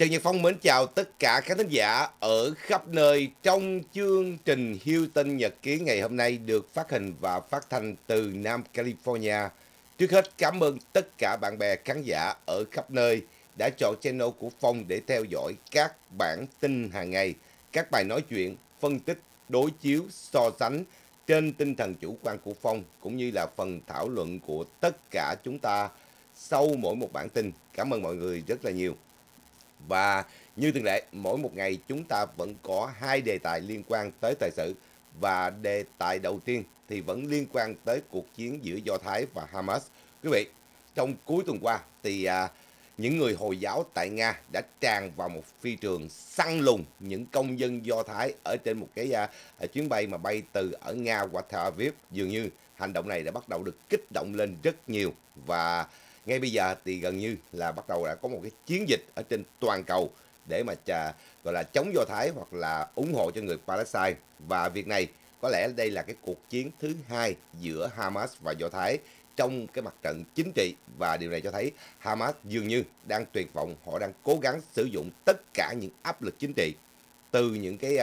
Trần Nhật Phong mến chào tất cả các thính giả ở khắp nơi trong chương trình Houston Nhật ký ngày hôm nay được phát hình và phát thanh từ Nam California. Trước hết cảm ơn tất cả bạn bè khán giả ở khắp nơi đã chọn channel của Phong để theo dõi các bản tin hàng ngày, các bài nói chuyện, phân tích, đối chiếu, so sánh trên tinh thần chủ quan của Phong cũng như là phần thảo luận của tất cả chúng ta sau mỗi một bản tin. Cảm ơn mọi người rất là nhiều. Và như thường lệ, mỗi một ngày chúng ta vẫn có hai đề tài liên quan tới thời sự. Và đề tài đầu tiên thì vẫn liên quan tới cuộc chiến giữa Do Thái và Hamas. Quý vị, trong cuối tuần qua thì những người Hồi giáo tại Nga đã tràn vào một phi trường săn lùng những công dân Do Thái ở trên một cái chuyến bay mà bay từ ở Nga qua Tel Aviv. Dường như hành động này đã bắt đầu được kích động lên rất nhiều và ngay bây giờ thì gần như là bắt đầu đã có một cái chiến dịch ở trên toàn cầu để mà gọi là chống Do Thái hoặc là ủng hộ cho người Palestine. Và việc này có lẽ đây là cái cuộc chiến thứ hai giữa Hamas và Do Thái trong cái mặt trận chính trị, và điều này cho thấy Hamas dường như đang tuyệt vọng. Họ đang cố gắng sử dụng tất cả những áp lực chính trị từ những cái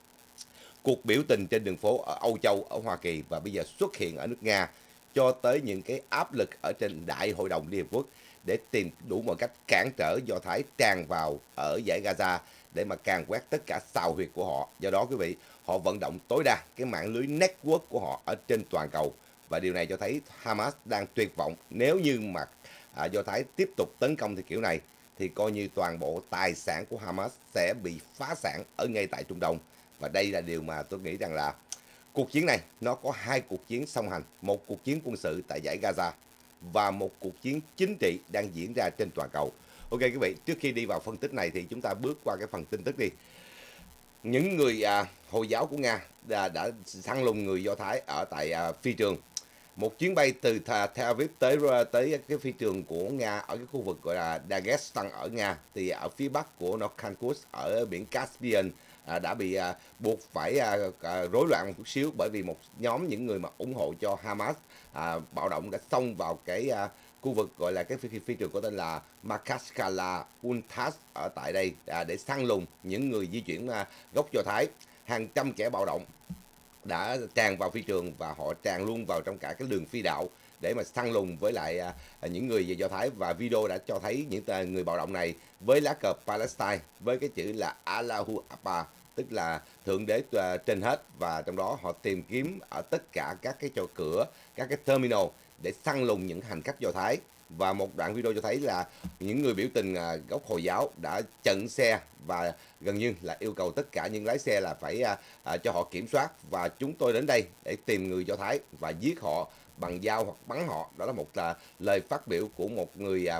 cuộc biểu tình trên đường phố ở Âu Châu, ở Hoa Kỳ và bây giờ xuất hiện ở nước Nga, cho tới những cái áp lực ở trên Đại hội đồng Liên Hợp Quốc để tìm đủ mọi cách cản trở Do Thái tràn vào ở dải Gaza để mà càn quét tất cả xào huyệt của họ. Do đó quý vị, họ vận động tối đa cái mạng lưới network của họ ở trên toàn cầu, và điều này cho thấy Hamas đang tuyệt vọng. Nếu như mà Do Thái tiếp tục tấn công theo kiểu này thì coi như toàn bộ tài sản của Hamas sẽ bị phá sản ở ngay tại Trung Đông. Và đây là điều mà tôi nghĩ rằng là cuộc chiến này nó có hai cuộc chiến song hành, một cuộc chiến quân sự tại dải Gaza và một cuộc chiến chính trị đang diễn ra trên toàn cầu. Ok quý vị, trước khi đi vào phân tích này thì chúng ta bước qua cái phần tin tức đi. Những người Hồi giáo của Nga đã săn lùng người Do Thái ở tại phi trường. Một chuyến bay từ Tel Aviv tới cái phi trường của Nga ở cái khu vực gọi là Dagestan ở Nga, thì ở phía bắc của North ở biển Caspian đã bị buộc phải rối loạn một chút xíu, bởi vì một nhóm những người mà ủng hộ cho Hamas bạo động đã xông vào cái khu vực gọi là cái phi trường có tên là Makashkala Untas ở tại đây để săn lùng những người di chuyển gốc Do Thái. Hàng trăm kẻ bạo động đã tràn vào phi trường và họ tràn luôn vào trong cả cái đường phi đạo để mà săn lùng với lại những người về Do Thái. Và video đã cho thấy những người bạo động này với lá cờ Palestine với cái chữ là Allahu Akbar, tức là thượng đế trên hết, và trong đó họ tìm kiếm ở tất cả các cái chỗ cửa, các cái terminal để săn lùng những hành khách Do Thái. Và một đoạn video cho thấy là những người biểu tình gốc Hồi giáo đã chặn xe và gần như là yêu cầu tất cả những lái xe là phải cho họ kiểm soát, và chúng tôi đến đây để tìm người Do Thái và giết họ bằng dao hoặc bắn họ. Đó là một lời phát biểu của một người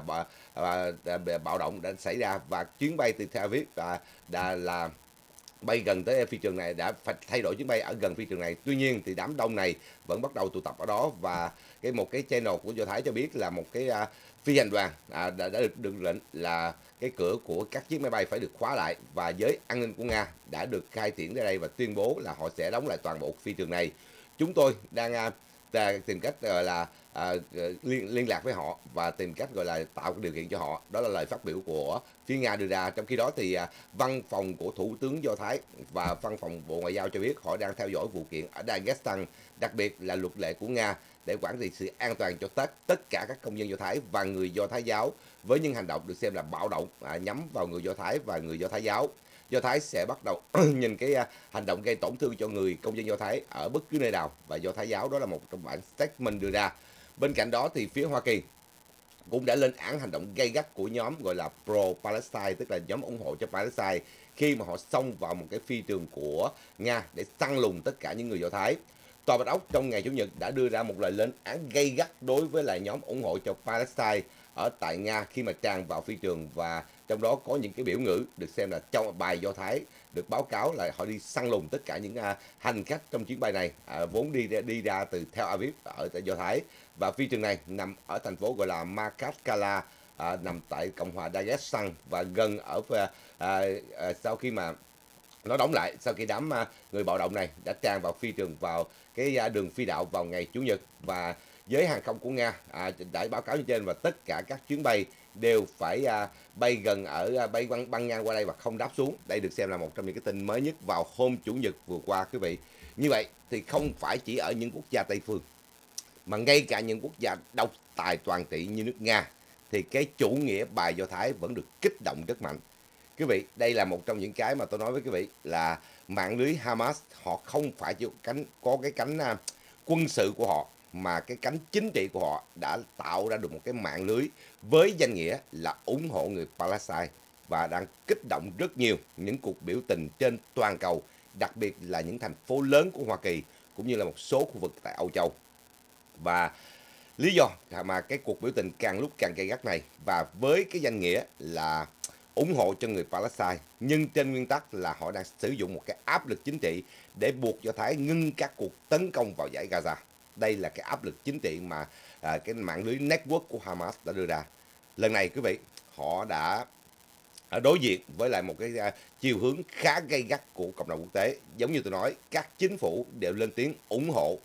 bạo động đã xảy ra. Và chuyến bay từ Tel Aviv là bay gần tới phi trường này, đã phải thay đổi chuyến bay ở gần phi trường này. Tuy nhiên thì đám đông này vẫn bắt đầu tụ tập ở đó, và một cái channel của Do Thái cho biết là một cái phi hành đoàn đã được lệnh là cái cửa của các chiếc máy bay phải được khóa lại, và giới an ninh của Nga đã được khai triển ra đây và tuyên bố là họ sẽ đóng lại toàn bộ phi trường này. Chúng tôi đang tìm cách gọi là liên lạc với họ và tìm cách gọi là tạo điều kiện cho họ. Đó là lời phát biểu của phía Nga đưa ra. Trong khi đó thì văn phòng của Thủ tướng Do Thái và văn phòng Bộ Ngoại giao cho biết họ đang theo dõi vụ kiện ở Dagestan, đặc biệt là luật lệ của Nga để quản lý sự an toàn cho tất cả các công dân Do Thái và người Do Thái giáo, với những hành động được xem là bạo động nhắm vào người Do Thái và người Do Thái giáo. Do Thái sẽ bắt đầu nhìn cái hành động gây tổn thương cho người công dân Do Thái ở bất cứ nơi nào, và Do Thái giáo đó là một trong bản statement đưa ra. Bên cạnh đó thì phía Hoa Kỳ cũng đã lên án hành động gay gắt của nhóm gọi là pro-Palestine, tức là nhóm ủng hộ cho Palestine, khi mà họ xông vào một cái phi trường của Nga để săn lùng tất cả những người Do Thái. Tòa Bạch Ốc trong ngày Chủ nhật đã đưa ra một lời lên án gay gắt đối với lại nhóm ủng hộ cho Palestine ở tại Nga khi mà tràn vào phi trường, và trong đó có những cái biểu ngữ được xem là trong bài Do Thái được báo cáo là họ đi săn lùng tất cả những hành khách trong chuyến bay này vốn đi ra từ Tel Aviv ở tại Do Thái. Và phi trường này nằm ở thành phố gọi là Makashkala, nằm tại Cộng hòa Dagestan, và gần ở sau khi mà nó đóng lại, sau khi đám người bạo động này đã tràn vào phi trường, vào cái đường phi đạo vào ngày Chủ nhật. Và giới hàng không của Nga đã báo cáo như trên, và tất cả các chuyến bay đều phải bay gần bay băng ngang qua đây và không đáp xuống. Đây được xem là một trong những cái tin mới nhất vào hôm Chủ nhật vừa qua quý vị. Như vậy thì không phải chỉ ở những quốc gia Tây phương, mà ngay cả những quốc gia độc tài toàn trị như nước Nga thì cái chủ nghĩa bài Do Thái vẫn được kích động rất mạnh. Quý vị, đây là một trong những cái mà tôi nói với quý vị là mạng lưới Hamas họ không phải chỉ có cái cánh quân sự của họ, mà cái cánh chính trị của họ đã tạo ra được một cái mạng lưới với danh nghĩa là ủng hộ người Palestine, và đang kích động rất nhiều những cuộc biểu tình trên toàn cầu, đặc biệt là những thành phố lớn của Hoa Kỳ cũng như là một số khu vực tại Âu Châu. Và lý do mà cái cuộc biểu tình càng lúc càng gay gắt này, và với cái danh nghĩa là ủng hộ cho người Palestine, nhưng trên nguyên tắc là họ đang sử dụng một cái áp lực chính trị để buộc Do Thái ngưng các cuộc tấn công vào giải Gaza. Đây là cái áp lực chính trị mà cái mạng lưới network của Hamas đã đưa ra. Lần này quý vị, họ đã đối diện với lại một cái chiều hướng khá gay gắt của cộng đồng quốc tế. Giống như tôi nói, các chính phủ đều lên tiếng ủng hộ,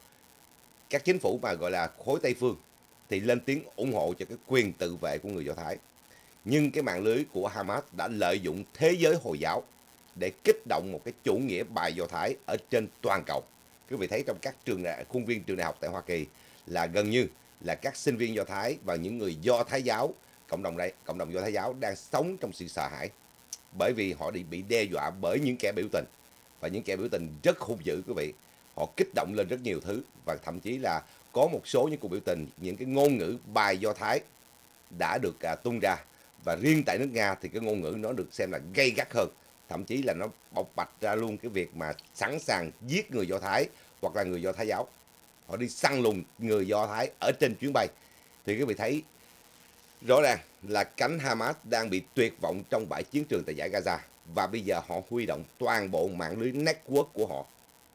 các chính phủ mà gọi là khối Tây phương thì lên tiếng ủng hộ cho cái quyền tự vệ của người Do Thái. Nhưng cái mạng lưới của Hamas đã lợi dụng thế giới Hồi giáo để kích động một cái chủ nghĩa bài Do Thái ở trên toàn cầu. Quý vị thấy trong các khuôn viên trường đại học tại Hoa Kỳ là gần như là các sinh viên Do Thái và những người Do Thái giáo, cộng đồng Do Thái giáo đang sống trong sự sợ hãi, bởi vì họ bị đe dọa bởi những kẻ biểu tình, và những kẻ biểu tình rất hung dữ quý vị. Họ kích động lên rất nhiều thứ, và thậm chí là có một số những cuộc biểu tình, những cái ngôn ngữ bài Do Thái đã được tung ra. Và riêng tại nước Nga thì cái ngôn ngữ nó được xem là gay gắt hơn, thậm chí là nó bộc bạch ra luôn cái việc mà sẵn sàng giết người Do Thái hoặc là người Do Thái giáo. Họ đi săn lùng người Do Thái ở trên chuyến bay. Thì quý vị thấy rõ ràng là cánh Hamas đang bị tuyệt vọng trong bãi chiến trường tại giải Gaza, và bây giờ họ huy động toàn bộ mạng lưới network của họ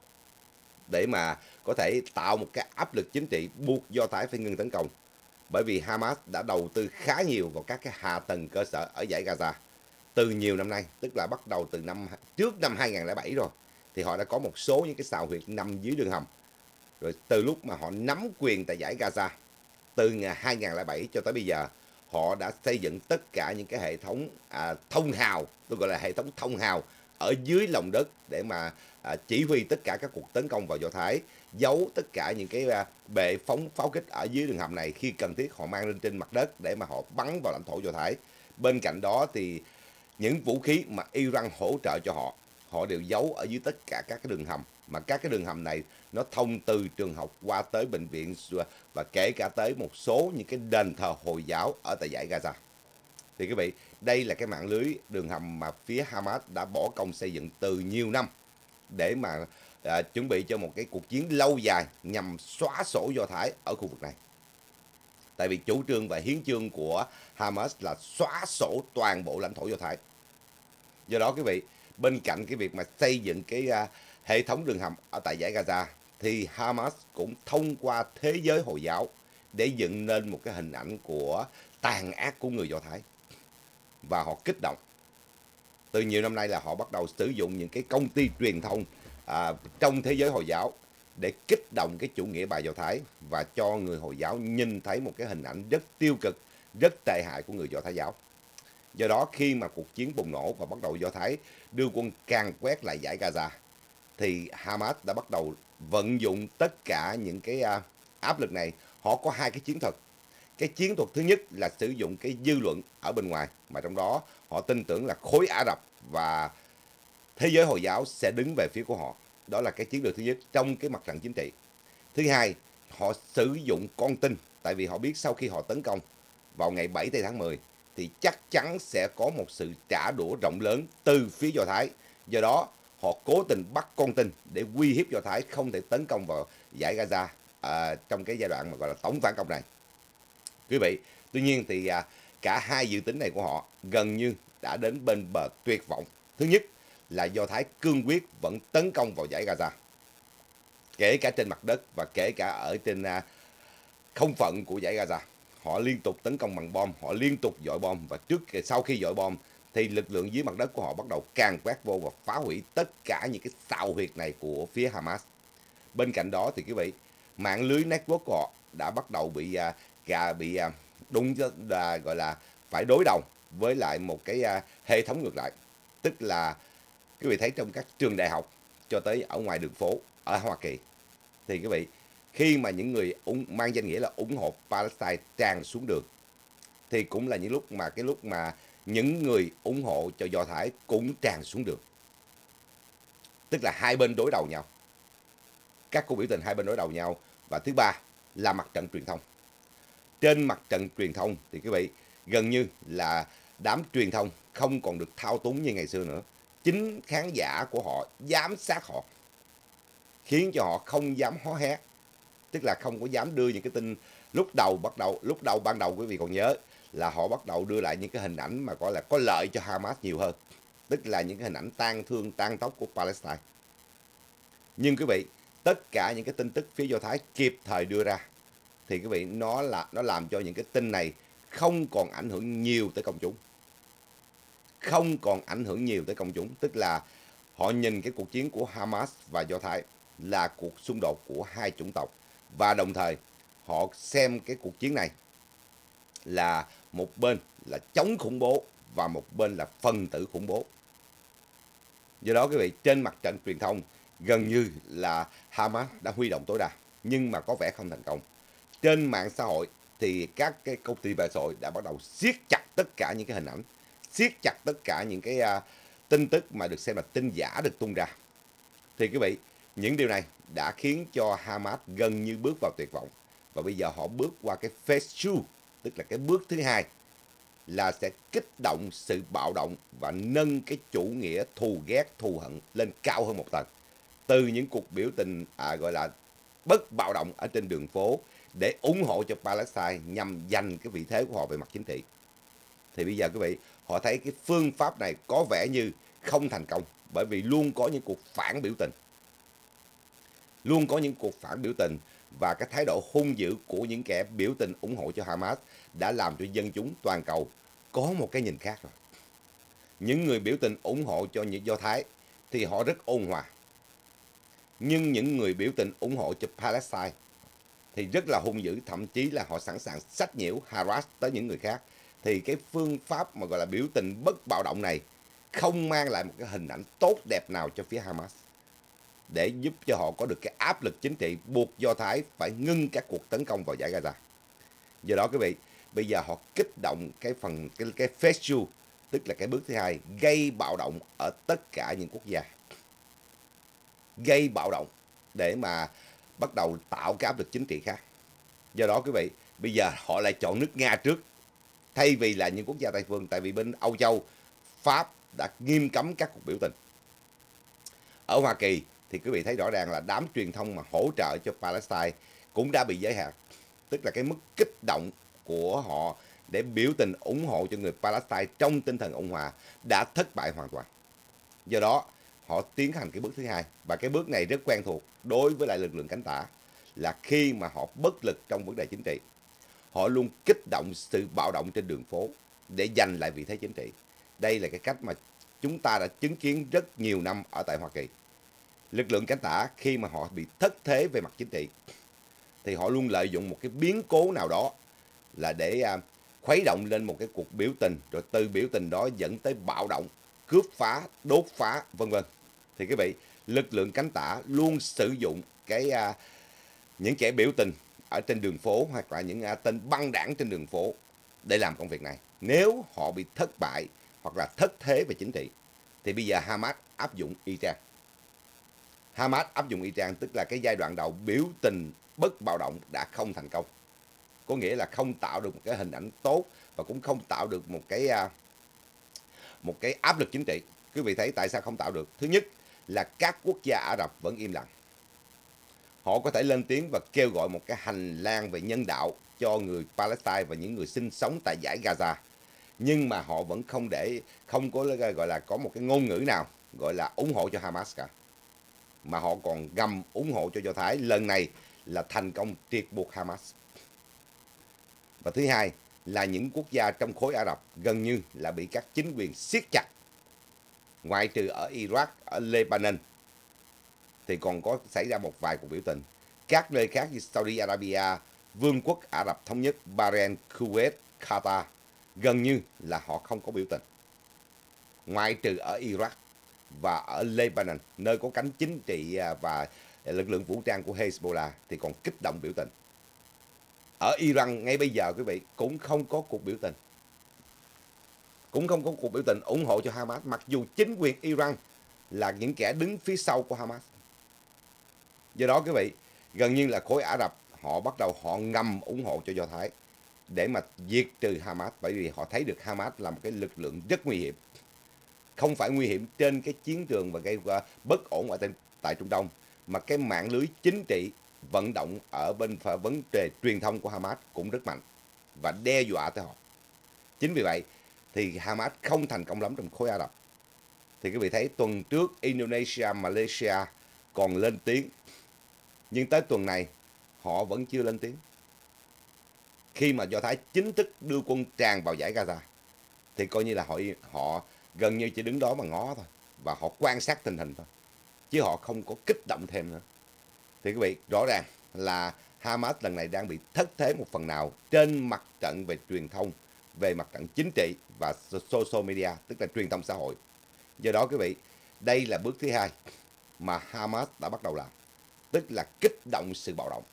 để mà có thể tạo một cái áp lực chính trị buộc Do Thái phải ngừng tấn công. Bởi vì Hamas đã đầu tư khá nhiều vào các cái hạ tầng cơ sở ở giải Gaza từ nhiều năm nay, tức là bắt đầu từ trước năm 2007 rồi, thì họ đã có một số những cái sào huyệt nằm dưới đường hầm. Rồi từ lúc mà họ nắm quyền tại giải Gaza từ ngày 2007 cho tới bây giờ, họ đã xây dựng tất cả những cái hệ thống thông hào, tôi gọi là hệ thống thông hào ở dưới lòng đất để mà chỉ huy tất cả các cuộc tấn công vào Do Thái, giấu tất cả những cái bệ phóng pháo kích ở dưới đường hầm này, khi cần thiết họ mang lên trên mặt đất để mà họ bắn vào lãnh thổ Do Thái. Bên cạnh đó thì những vũ khí mà Iran hỗ trợ cho họ, họ đều giấu ở dưới tất cả các cái đường hầm, mà các cái đường hầm này nó thông từ trường học qua tới bệnh viện, và kể cả tới một số những cái đền thờ Hồi giáo ở tại giải Gaza. Thì quý vị, đây là cái mạng lưới đường hầm mà phía Hamas đã bỏ công xây dựng từ nhiều năm để mà chuẩn bị cho một cái cuộc chiến lâu dài nhằm xóa sổ Do Thái ở khu vực này. Tại vì chủ trương và hiến chương của Hamas là xóa sổ toàn bộ lãnh thổ Do Thái. Do đó quý vị, bên cạnh cái việc mà xây dựng cái hệ thống đường hầm ở tại giải Gaza, thì Hamas cũng thông qua thế giới Hồi giáo để dựng nên một cái hình ảnh của tàn ác của người Do Thái. Và họ kích động. Từ nhiều năm nay là họ bắt đầu sử dụng những cái công ty truyền thông trong thế giới Hồi giáo để kích động cái chủ nghĩa bài Do Thái, và cho người Hồi giáo nhìn thấy một cái hình ảnh rất tiêu cực, rất tệ hại của người Do Thái giáo. Do đó khi mà cuộc chiến bùng nổ và bắt đầu Do Thái đưa quân càn quét lại giải Gaza, thì Hamas đã bắt đầu vận dụng tất cả những cái áp lực này. Họ có hai cái chiến thuật. Cái chiến thuật thứ nhất là sử dụng cái dư luận ở bên ngoài, mà trong đó họ tin tưởng là khối Ả Rập và thế giới Hồi giáo sẽ đứng về phía của họ. Đó là cái chiến lược thứ nhất trong cái mặt trận chính trị. Thứ hai, họ sử dụng con tin, tại vì họ biết sau khi họ tấn công vào ngày 7 tháng 10 thì chắc chắn sẽ có một sự trả đũa rộng lớn từ phía Do Thái. Do đó, họ cố tình bắt con tin để uy hiếp Do Thái không thể tấn công vào giải Gaza trong cái giai đoạn mà gọi là tổng phản công này. Quý vị, tuy nhiên thì cả hai dự tính này của họ gần như đã đến bên bờ tuyệt vọng. Thứ nhất là Do Thái cương quyết vẫn tấn công vào giải Gaza, kể cả trên mặt đất và kể cả ở trên không phận của giải Gaza. Họ liên tục tấn công bằng bom, họ liên tục dội bom, và sau khi dội bom thì lực lượng dưới mặt đất của họ bắt đầu càn quét vô và phá hủy tất cả những cái sào huyệt này của phía Hamas. Bên cạnh đó thì quý vị, mạng lưới network của họ đã bắt đầu bị đúng là gọi là phải đối đầu với lại một cái hệ thống ngược lại. Tức là quý vị thấy trong các trường đại học cho tới ở ngoài đường phố ở Hoa Kỳ, thì quý vị, khi mà những người mang danh nghĩa là ủng hộ Palestine tràn xuống đường, thì cũng là những lúc mà những người ủng hộ cho Do Thái cũng tràn xuống đường. Tức là hai bên đối đầu nhau, các cuộc biểu tình hai bên đối đầu nhau. Và thứ ba là mặt trận truyền thông. Trên mặt trận truyền thông thì quý vị, gần như là đám truyền thông không còn được thao túng như ngày xưa nữa. Chính khán giả của họ giám sát họ, khiến cho họ không dám hó hé. Tức là không có dám đưa những cái tin lúc đầu ban đầu quý vị còn nhớ là họ bắt đầu đưa lại những cái hình ảnh mà gọi là có lợi cho Hamas nhiều hơn, tức là những cái hình ảnh tang thương tang tóc của Palestine. Nhưng quý vị, tất cả những cái tin tức phía Do Thái kịp thời đưa ra thì quý vị, nó làm cho những cái tin này không còn ảnh hưởng nhiều tới công chúng. Không còn ảnh hưởng nhiều tới công chúng, tức là họ nhìn cái cuộc chiến của Hamas và Do Thái là cuộc xung đột của hai chủng tộc, và đồng thời họ xem cái cuộc chiến này là một bên là chống khủng bố và một bên là phần tử khủng bố. Do đó quý vị, trên mặt trận truyền thông gần như là Hamas đã huy động tối đa nhưng mà có vẻ không thành công. Trên mạng xã hội thì các cái công ty mạng xã hội đã bắt đầu siết chặt tất cả những cái hình ảnh, siết chặt tất cả những cái tin tức mà được xem là tin giả được tung ra. Thì quý vị, những điều này đã khiến cho Hamas gần như bước vào tuyệt vọng. Và bây giờ họ bước qua cái phase 2, tức là cái bước thứ hai, là sẽ kích động sự bạo động và nâng cái chủ nghĩa thù ghét, thù hận lên cao hơn một tầng. Từ những cuộc biểu tình gọi là bất bạo động ở trên đường phố để ủng hộ cho Palestine nhằm giành cái vị thế của họ về mặt chính trị. Thì bây giờ quý vị, họ thấy cái phương pháp này có vẻ như không thành công, bởi vì luôn có những cuộc phản biểu tình. Luôn có những cuộc phản biểu tình và cái thái độ hung dữ của những kẻ biểu tình ủng hộ cho Hamas đã làm cho dân chúng toàn cầu có một cái nhìn khác rồi. Những người biểu tình ủng hộ cho những Do Thái thì họ rất ôn hòa. Nhưng những người biểu tình ủng hộ cho Palestine thì rất là hung dữ, thậm chí là họ sẵn sàng sách nhiễu, harass tới những người khác. Thì cái phương pháp mà gọi là biểu tình bất bạo động này không mang lại một cái hình ảnh tốt đẹp nào cho phía Hamas, để giúp cho họ có được cái áp lực chính trị buộc Do Thái phải ngưng các cuộc tấn công vào giải Gaza. Do đó quý vị, bây giờ họ kích động cái phase 2, tức là cái bước thứ hai, gây bạo động ở tất cả những quốc gia. Gây bạo động để mà bắt đầu tạo cái áp lực chính trị khác. Do đó quý vị, bây giờ họ lại chọn nước Nga trước, thay vì là những quốc gia Tây phương, tại vì bên Âu Châu, Pháp đã nghiêm cấm các cuộc biểu tình. Ở Hoa Kỳ thì quý vị thấy rõ ràng là đám truyền thông mà hỗ trợ cho Palestine cũng đã bị giới hạn. Tức là cái mức kích động của họ để biểu tình ủng hộ cho người Palestine trong tinh thần ôn hòa đã thất bại hoàn toàn. Do đó, họ tiến hành cái bước thứ hai, và cái bước này rất quen thuộc đối với lại lực lượng cánh tả, là khi mà họ bất lực trong vấn đề chính trị, họ luôn kích động sự bạo động trên đường phố để giành lại vị thế chính trị. Đây là cái cách mà chúng ta đã chứng kiến rất nhiều năm ở tại Hoa Kỳ. Lực lượng cánh tả khi mà họ bị thất thế về mặt chính trị thì họ luôn lợi dụng một cái biến cố nào đó là để khuấy động lên một cái cuộc biểu tình, rồi từ biểu tình đó dẫn tới bạo động, cướp phá, đốt phá, vân vân. Thì quý vị, lực lượng cánh tả luôn sử dụng những kẻ biểu tình ở trên đường phố hoặc là những tên băng đảng trên đường phố để làm công việc này. Nếu họ bị thất bại hoặc là thất thế về chính trị thì bây giờ Hamas áp dụng y chang. Hamas áp dụng y chang, tức là cái giai đoạn đầu biểu tình bất bạo động đã không thành công. Có nghĩa là không tạo được một cái hình ảnh tốt và cũng không tạo được một cái áp lực chính trị. Quý vị thấy tại sao không tạo được? Thứ nhất là các quốc gia Ả Rập vẫn im lặng. Họ có thể lên tiếng và kêu gọi một cái hành lang về nhân đạo cho người Palestine và những người sinh sống tại giải Gaza. Nhưng mà họ vẫn không có gọi là có một cái ngôn ngữ nào gọi là ủng hộ cho Hamas cả. Mà họ còn gầm ủng hộ cho Do Thái. Lần này là thành công triệt buộc Hamas. Và thứ hai là những quốc gia trong khối Ả Rập gần như là bị các chính quyền siết chặt. Ngoại trừ ở Iraq, ở Lebanon thì còn có xảy ra một vài cuộc biểu tình. các nơi khác như Saudi Arabia, Vương quốc Ả Rập Thống Nhất, Bahrain, Kuwait, Qatar gần như là họ không có biểu tình. Ngoại trừ ở Iraq và ở Lebanon, nơi có cánh chính trị và lực lượng vũ trang của Hezbollah thì còn kích động biểu tình. Ở Iran ngay bây giờ quý vị cũng không có cuộc biểu tình. Cũng không có cuộc biểu tình ủng hộ cho Hamas, mặc dù chính quyền Iran là những kẻ đứng phía sau của Hamas. Do đó quý vị, gần như là khối Ả Rập họ bắt đầu họ ngầm ủng hộ cho Do Thái để mà diệt trừ Hamas, bởi vì họ thấy được Hamas là một cái lực lượng rất nguy hiểm. Không phải nguy hiểm trên cái chiến trường và gây bất ổn ở tại Trung Đông, mà cái mạng lưới chính trị vận động ở bên vấn đề truyền thông của Hamas cũng rất mạnh và đe dọa tới họ. Chính vì vậy thì Hamas không thành công lắm trong khối Ả Rập. Thì quý vị thấy tuần trước Indonesia, Malaysia còn lên tiếng, nhưng tới tuần này họ vẫn chưa lên tiếng. Khi mà Do Thái chính thức đưa quân tràn vào giải Gaza thì coi như là họ gần như chỉ đứng đó mà ngó thôi, và họ quan sát tình hình thôi, chứ họ không có kích động thêm nữa. Thì quý vị, rõ ràng là Hamas lần này đang bị thất thế một phần nào trên mặt trận về truyền thông, về mặt trận chính trị và social media, tức là truyền thông xã hội. Do đó quý vị, đây là bước thứ hai mà Hamas đã bắt đầu làm, tức là kích động sự bạo động.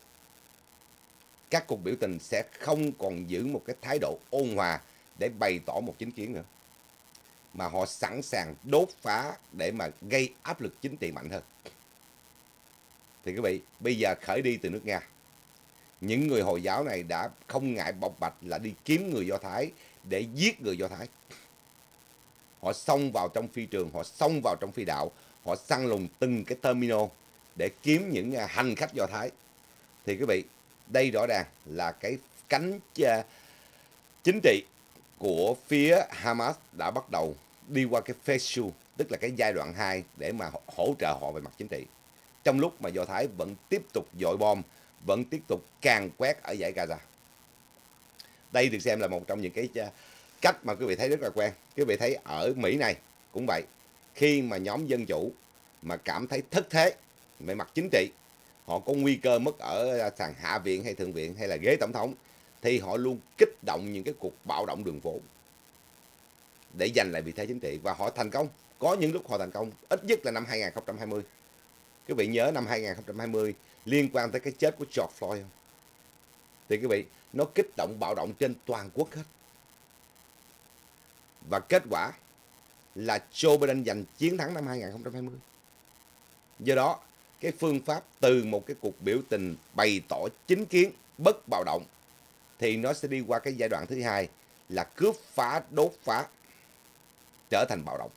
Các cuộc biểu tình sẽ không còn giữ một cái thái độ ôn hòa để bày tỏ một chính kiến nữa, mà họ sẵn sàng đốt phá để mà gây áp lực chính trị mạnh hơn. Thì quý vị, bây giờ khởi đi từ nước Nga, những người Hồi giáo này đã không ngại bộc bạch là đi kiếm người Do Thái để giết người Do Thái. Họ xông vào trong phi trường, họ xông vào trong phi đạo, họ săn lùng từng cái terminal để kiếm những hành khách Do Thái. Thì quý vị, đây rõ ràng là cái cánh chính trị của phía Hamas đã bắt đầu đi qua cái phase 2, tức là cái giai đoạn 2 để mà hỗ trợ họ về mặt chính trị. Trong lúc mà Do Thái vẫn tiếp tục dội bom, vẫn tiếp tục càn quét ở giải Gaza. Đây được xem là một trong những cái cách mà quý vị thấy rất là quen. Quý vị thấy ở Mỹ này cũng vậy. Khi mà nhóm Dân Chủ mà cảm thấy thất thế về mặt chính trị, họ có nguy cơ mất ở sàn Hạ viện hay Thượng viện hay là ghế tổng thống, thì họ luôn kích động những cái cuộc bạo động đường phố để giành lại vị thế chính trị. Và họ thành công. Có những lúc họ thành công, ít nhất là năm 2020. Quý vị nhớ năm 2020 liên quan tới cái chết của George Floyd không? Thì quý vị, nó kích động bạo động trên toàn quốc hết. Và kết quả là Joe Biden giành chiến thắng năm 2020. Do đó, cái phương pháp từ một cái cuộc biểu tình bày tỏ chính kiến, bất bạo động, thì nó sẽ đi qua cái giai đoạn thứ hai là cướp phá, đốt phá, trở thành bạo động.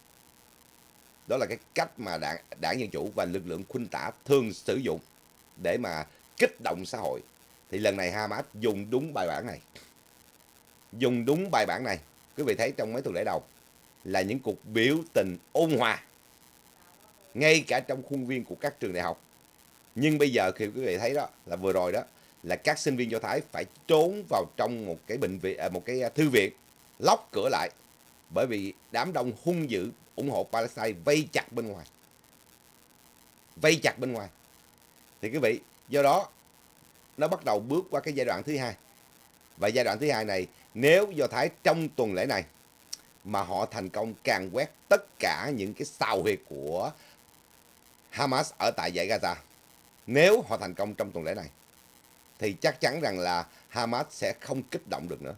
Đó là cái cách mà đảng Dân Chủ và lực lượng khuynh tả thường sử dụng để mà kích động xã hội. Thì lần này Hamas dùng đúng bài bản này. Dùng đúng bài bản này. Quý vị thấy trong mấy tuần lễ đầu là những cuộc biểu tình ôn hòa, ngay cả trong khuôn viên của các trường đại học. Nhưng bây giờ khi quý vị thấy đó là vừa rồi đó là các sinh viên Do Thái phải trốn vào trong một cái bệnh viện, một cái thư viện, lóc cửa lại, bởi vì đám đông hung dữ ủng hộ Palestine vây chặt bên ngoài. Vây chặt bên ngoài. Thì quý vị, do đó nó bắt đầu bước qua cái giai đoạn thứ hai. Và giai đoạn thứ hai này, nếu Do Thái trong tuần lễ này mà họ thành công càn quét tất cả những cái sào huyệt của Hamas ở tại giải Gaza, nếu họ thành công trong tuần lễ này, thì chắc chắn rằng là Hamas sẽ không kích động được nữa.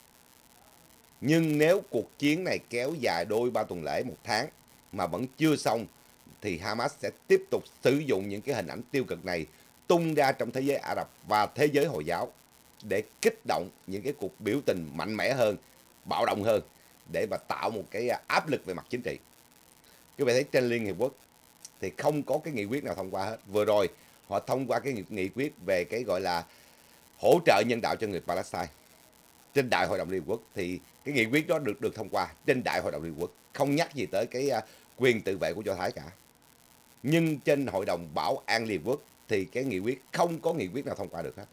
Nhưng nếu cuộc chiến này kéo dài đôi ba tuần lễ, một tháng mà vẫn chưa xong, thì Hamas sẽ tiếp tục sử dụng những cái hình ảnh tiêu cực này tung ra trong thế giới Ả Rập và thế giới Hồi giáo để kích động những cái cuộc biểu tình mạnh mẽ hơn, bạo động hơn, để mà tạo một cái áp lực về mặt chính trị. Quý vị thấy trên Liên Hiệp Quốc thì không có cái nghị quyết nào thông qua hết. Vừa rồi họ thông qua cái nghị quyết về cái gọi là hỗ trợ nhân đạo cho người Palestine trên Đại hội đồng Liên Hợp Quốc, thì cái nghị quyết đó được thông qua trên Đại hội đồng Liên Hợp Quốc, không nhắc gì tới cái quyền tự vệ của Do Thái cả. Nhưng trên Hội đồng Bảo an Liên Hợp Quốc thì cái nghị quyết không có nghị quyết nào thông qua được hết.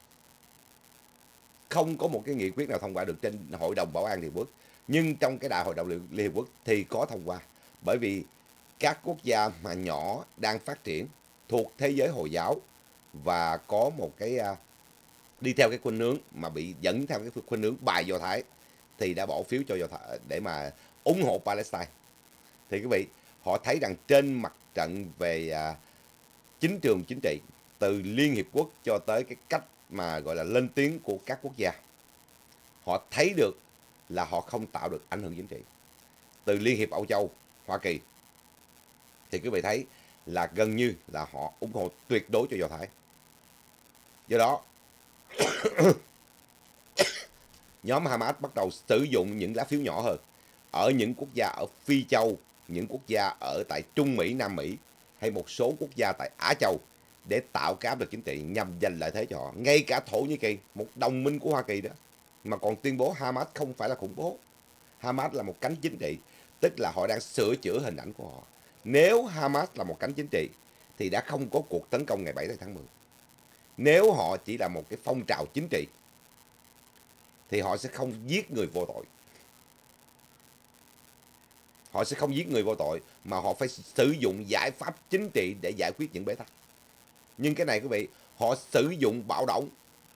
Không có một cái nghị quyết nào thông qua được trên Hội đồng Bảo an Liên Hợp Quốc. Nhưng trong cái Đại hội đồng Liên Hợp Quốc thì có thông qua. Bởi vì các quốc gia mà nhỏ đang phát triển thuộc thế giới Hồi giáo và có một cái đi theo cái khuynh hướng mà bị dẫn theo cái khuynh hướng bài Do Thái thì đã bỏ phiếu cho Do Thái để mà ủng hộ Palestine. Thì quý vị, họ thấy rằng trên mặt trận về chính trường chính trị, từ Liên Hiệp Quốc cho tới cái cách mà gọi là lên tiếng của các quốc gia, họ thấy được là họ không tạo được ảnh hưởng chính trị. Từ Liên hiệp Âu Châu, Hoa Kỳ thì quý vị thấy là gần như là họ ủng hộ tuyệt đối cho Do Thái. Do đó nhóm Hamas bắt đầu sử dụng những lá phiếu nhỏ hơn ở những quốc gia ở Phi Châu, những quốc gia ở tại Trung Mỹ, Nam Mỹ hay một số quốc gia tại Á Châu để tạo cái áp lực chính trị nhằm giành lợi thế cho họ. Ngay cả Thổ Nhĩ Kỳ, một đồng minh của Hoa Kỳ đó, mà còn tuyên bố Hamas không phải là khủng bố. Hamas là một cánh chính trị, tức là họ đang sửa chữa hình ảnh của họ. Nếu Hamas là một cánh chính trị thì đã không có cuộc tấn công ngày 7 tháng 10. Nếu họ chỉ là một cái phong trào chính trị thì họ sẽ không giết người vô tội. Họ sẽ không giết người vô tội mà họ phải sử dụng giải pháp chính trị để giải quyết những bế tắc. Nhưng cái này quý vị, họ sử dụng bạo động.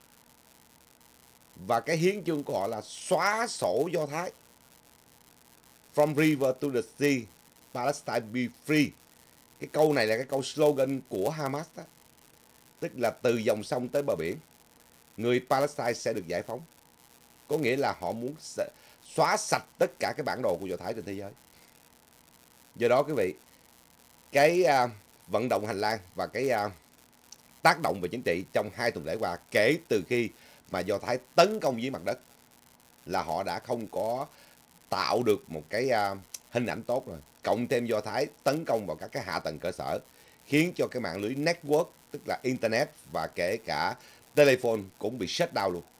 Và cái hiến chương của họ là xóa sổ Do Thái. From river to the sea, Palestine be free. Cái câu này là cái câu slogan của Hamas đó. Tức là từ dòng sông tới bờ biển, người Palestine sẽ được giải phóng. Có nghĩa là họ muốn xóa sạch tất cả cái bản đồ của Do Thái trên thế giới. Do đó quý vị, cái vận động hành lang và cái tác động về chính trị trong 2 tuần lễ qua, kể từ khi mà Do Thái tấn công dưới mặt đất, là họ đã không có tạo được một cái hình ảnh tốt rồi. Cộng thêm Do Thái tấn công vào các cái hạ tầng cơ sở, khiến cho cái mạng lưới network, tức là internet và kể cả telephone cũng bị shut down luôn.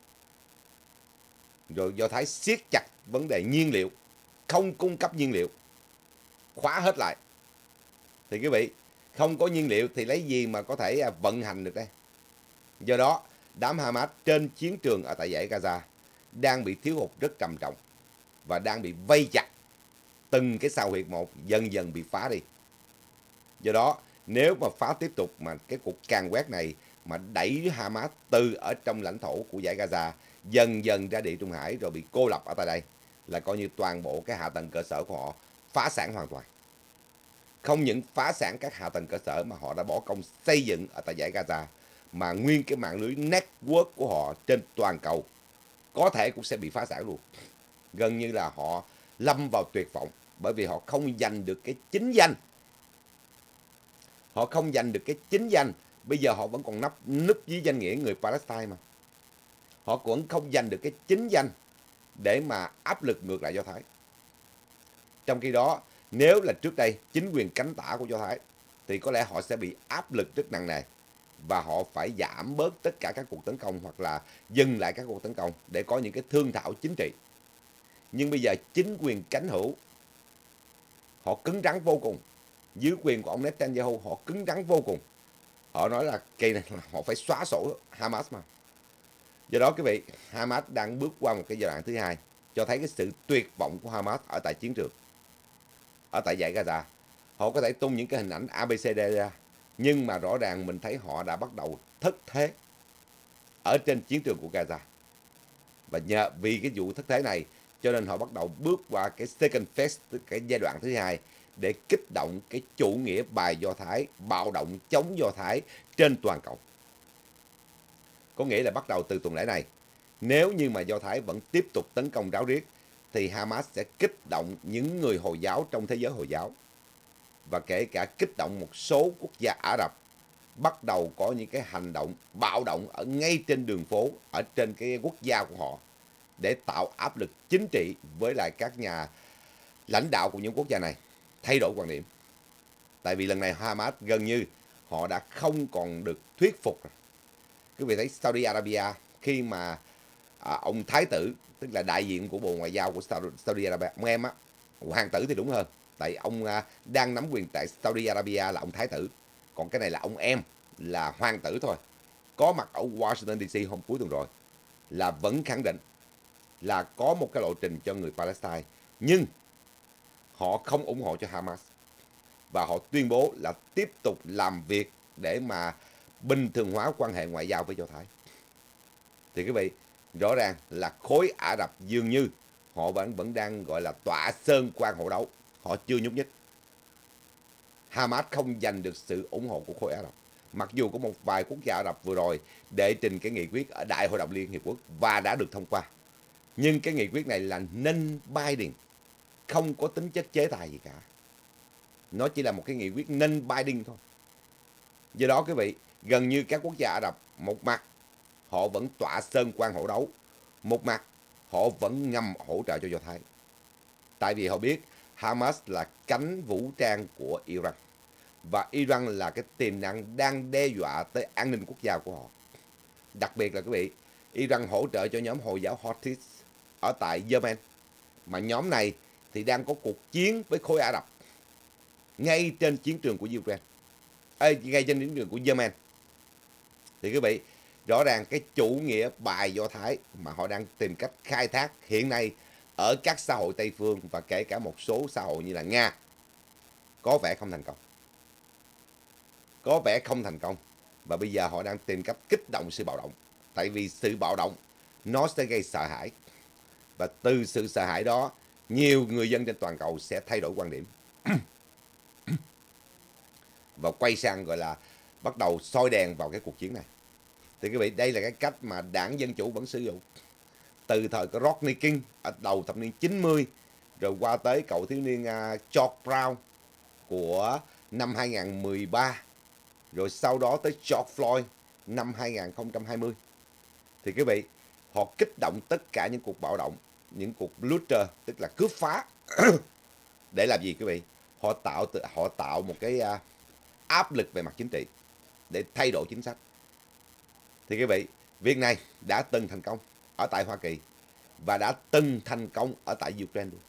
Rồi Do Thái siết chặt vấn đề nhiên liệu, không cung cấp nhiên liệu, khóa hết lại. Thì quý vị, không có nhiên liệu thì lấy gì mà có thể vận hành được đây. Do đó, đám Hamas trên chiến trường ở tại dãy Gaza đang bị thiếu hụt rất trầm trọng và đang bị vây chặt. Từng cái sao huyệt một dần dần bị phá đi. Do đó, nếu mà phá tiếp tục mà cái cuộc càn quét này mà đẩy Hamas từ ở trong lãnh thổ của dãy Gaza dần dần ra Địa Trung Hải rồi bị cô lập ở tại đây, là coi như toàn bộ cái hạ tầng cơ sở của họ phá sản hoàn toàn. Không những phá sản các hạ tầng cơ sở mà họ đã bỏ công xây dựng ở tại dãy Gaza, mà nguyên cái mạng lưới network của họ trên toàn cầu có thể cũng sẽ bị phá sản luôn. Gần như là họ lâm vào tuyệt vọng, bởi vì họ không giành được cái chính danh. Họ không giành được cái chính danh. Bây giờ họ vẫn còn núp dưới danh nghĩa người Palestine mà. Họ vẫn không giành được cái chính danh để mà áp lực ngược lại Do Thái. Trong khi đó, nếu là trước đây chính quyền cánh tả của Do Thái thì có lẽ họ sẽ bị áp lực rất nặng nề và họ phải giảm bớt tất cả các cuộc tấn công hoặc là dừng lại các cuộc tấn công để có những cái thương thảo chính trị. Nhưng bây giờ chính quyền cánh hữu họ cứng rắn vô cùng. Dưới quyền của ông Netanyahu họ cứng rắn vô cùng. Họ nói là kỳ này họ phải xóa sổ Hamas mà. Do đó quý vị, Hamas đang bước qua một cái giai đoạn thứ hai, cho thấy cái sự tuyệt vọng của Hamas ở tại chiến trường, ở tại dãy Gaza. Họ có thể tung những cái hình ảnh ABCD ra, nhưng mà rõ ràng mình thấy họ đã bắt đầu thất thế ở trên chiến trường của Gaza. Và nhờ vì cái vụ thất thế này cho nên họ bắt đầu bước qua cái second phase, tức cái giai đoạn thứ hai, để kích động cái chủ nghĩa bài Do Thái, bạo động chống Do Thái trên toàn cầu. Có nghĩa là bắt đầu từ tuần lễ này, nếu như mà Do Thái vẫn tiếp tục tấn công ráo riết thì Hamas sẽ kích động những người Hồi giáo trong thế giới Hồi giáo và kể cả kích động một số quốc gia Ả Rập bắt đầu có những cái hành động bạo động ở ngay trên đường phố, ở trên cái quốc gia của họ, để tạo áp lực chính trị với lại các nhà lãnh đạo của những quốc gia này thay đổi quan điểm. Tại vì lần này Hamas gần như họ đã không còn được thuyết phục rồi. Quý vị thấy Saudi Arabia khi mà ông Thái tử, tức là đại diện của Bộ Ngoại giao của Saudi Arabia, ông em á, hoàng tử thì đúng hơn, tại ông đang nắm quyền tại Saudi Arabia là ông Thái tử, còn cái này là ông em, là hoàng tử thôi, có mặt ở Washington DC hôm cuối tuần rồi, là vẫn khẳng định là có một cái lộ trình cho người Palestine, nhưng họ không ủng hộ cho Hamas và họ tuyên bố là tiếp tục làm việc để mà bình thường hóa quan hệ ngoại giao với Do Thái. Thì quý vị, rõ ràng là khối Ả Rập dường như họ vẫn đang gọi là tọa sơn quan hộ đấu, họ chưa nhúc nhích. Hamas không giành được sự ủng hộ của khối Ả Rập, mặc dù có một vài quốc gia Ả Rập vừa rồi đệ trình cái nghị quyết ở Đại hội đồng Liên Hiệp Quốc và đã được thông qua. Nhưng cái nghị quyết này là non-binding, không có tính chất chế tài gì cả. Nó chỉ là một cái nghị quyết non-binding thôi. Do đó quý vị, gần như các quốc gia Ả Rập, một mặt họ vẫn tọa sơn quan hộ đấu, một mặt họ vẫn ngầm hỗ trợ cho Do Thái. Tại vì họ biết Hamas là cánh vũ trang của Iran, và Iran là cái tiềm năng đang đe dọa tới an ninh quốc gia của họ. Đặc biệt là quý vị, Iran hỗ trợ cho nhóm Hồi giáo Houthi ở tại Yemen, mà nhóm này thì đang có cuộc chiến với khối Ả Rập ngay trên chiến trường của Ukraine, ngay trên chiến trường của Yemen. Thì quý vị, rõ ràng cái chủ nghĩa bài Do Thái mà họ đang tìm cách khai thác hiện nay ở các xã hội Tây phương và kể cả một số xã hội như là Nga có vẻ không thành công. Có vẻ không thành công. Và bây giờ họ đang tìm cách kích động sự bạo động. Tại vì sự bạo động nó sẽ gây sợ hãi. Và từ sự sợ hãi đó, nhiều người dân trên toàn cầu sẽ thay đổi quan điểm. Và quay sang gọi là bắt đầu soi đèn vào cái cuộc chiến này. Thì quý vị, đây là cái cách mà đảng Dân Chủ vẫn sử dụng. Từ thời của Rodney King ở đầu thập niên 90, rồi qua tới cậu thiếu niên George Brown của năm 2013, rồi sau đó tới George Floyd năm 2020. Thì quý vị, họ kích động tất cả những cuộc bạo động, những cuộc looter, tức là cướp phá. Để làm gì quý vị? Họ tạo một cái áp lực về mặt chính trị để thay đổi chính sách. Thì quý vị, việc này đã từng thành công ở tại Hoa Kỳ và đã từng thành công ở tại Ukraine luôn.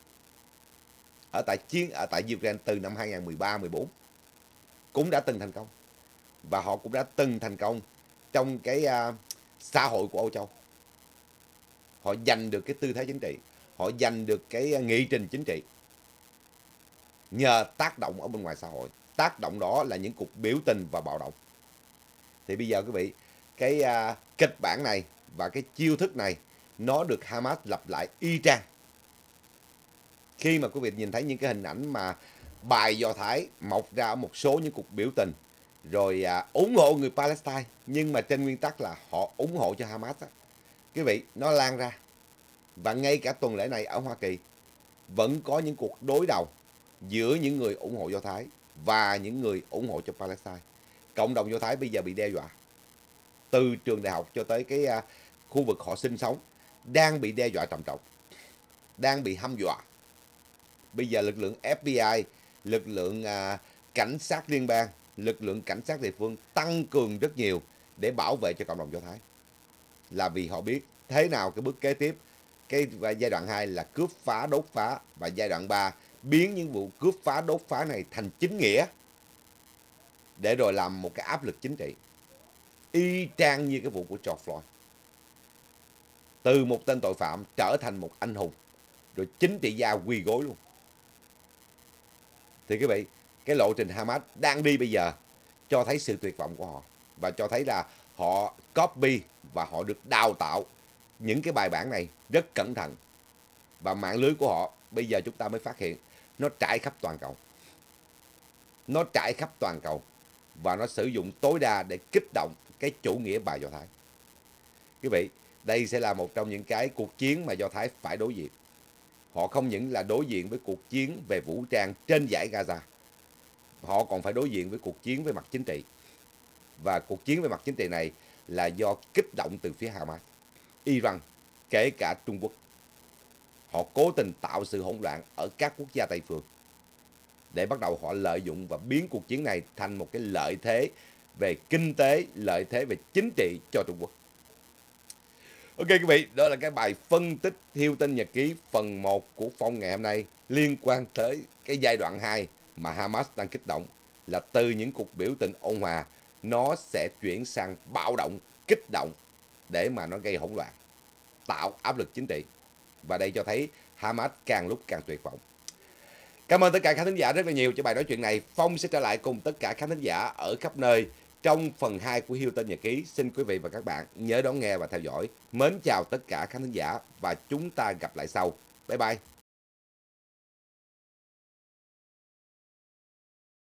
Ở tại Ukraine từ năm 2013-14 cũng đã từng thành công, và họ cũng đã từng thành công trong cái xã hội của Âu Châu. Họ giành được cái tư thế chính trị, họ giành được cái nghị trình chính trị nhờ tác động ở bên ngoài xã hội. Tác động đó là những cuộc biểu tình và bạo động. Thì bây giờ quý vị, cái kịch bản này và cái chiêu thức này nó được Hamas lặp lại y chang. Khi mà quý vị nhìn thấy những cái hình ảnh mà bài Do Thái mọc ra ở một số những cuộc biểu tình, rồi ủng hộ người Palestine, nhưng mà trên nguyên tắc là họ ủng hộ cho Hamas á, quý vị, nó lan ra. Và ngay cả tuần lễ này ở Hoa Kỳ vẫn có những cuộc đối đầu giữa những người ủng hộ Do Thái và những người ủng hộ cho Palestine. Cộng đồng Do Thái bây giờ bị đe dọa, từ trường đại học cho tới cái khu vực họ sinh sống, đang bị đe dọa trầm trọng, đang bị hăm dọa. Bây giờ lực lượng FBI, lực lượng cảnh sát liên bang, lực lượng cảnh sát địa phương tăng cường rất nhiều để bảo vệ cho cộng đồng Do Thái. Là vì họ biết thế nào cái bước kế tiếp, cái giai đoạn 2 là cướp phá, đốt phá, và giai đoạn 3 biến những vụ cướp phá, đốt phá này thành chính nghĩa, để rồi làm một cái áp lực chính trị. Y chang như cái vụ của George Floyd. Từ một tên tội phạm trở thành một anh hùng, rồi chính trị gia quỳ gối luôn. Thì quý vị, cái lộ trình Hamas đang đi bây giờ cho thấy sự tuyệt vọng của họ, và cho thấy là họ copy và họ được đào tạo những cái bài bản này rất cẩn thận. Và mạng lưới của họ bây giờ chúng ta mới phát hiện nó trải khắp toàn cầu. Nó trải khắp toàn cầu và nó sử dụng tối đa để kích động cái chủ nghĩa bài Do Thái. Quý vị, đây sẽ là một trong những cái cuộc chiến mà Do Thái phải đối diện. Họ không những là đối diện với cuộc chiến về vũ trang trên dải Gaza, họ còn phải đối diện với cuộc chiến về mặt chính trị. Và cuộc chiến về mặt chính trị này là do kích động từ phía Hamas, Iran, kể cả Trung Quốc. Họ cố tình tạo sự hỗn loạn ở các quốc gia Tây phương để bắt đầu họ lợi dụng và biến cuộc chiến này thành một cái lợi thế về kinh tế, lợi thế về chính trị cho Trung Quốc. Ok quý vị, đó là cái bài phân tích Hiếu Tinh Nhật Ký phần 1 của Phong ngày hôm nay liên quan tới cái giai đoạn 2 mà Hamas đang kích động, là từ những cuộc biểu tình ôn hòa nó sẽ chuyển sang bạo động, kích động để mà nó gây hỗn loạn, tạo áp lực chính trị. Và đây cho thấy Hamas càng lúc càng tuyệt vọng. Cảm ơn tất cả khán thính giả rất là nhiều cho bài nói chuyện này. Phong sẽ trở lại cùng tất cả khán thính giả ở khắp nơi trong phần 2 của Hilton Nhật Ký. Xin quý vị và các bạn nhớ đón nghe và theo dõi. Mến chào tất cả khán thính giả và chúng ta gặp lại sau. Bye bye.